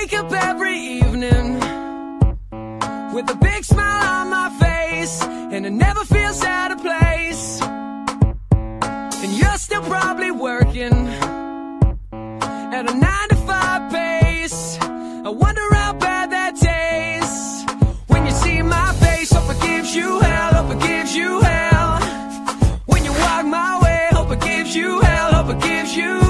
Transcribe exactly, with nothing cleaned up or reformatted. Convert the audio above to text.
wake up every evening with a big smile on my face, and it never feels out of place. And you're still probably working at a nine to five pace. I wonder how bad that tastes when you see my face. Hope it gives you hell, hope it gives you hell. When you walk my way, hope it gives you hell, hope it gives you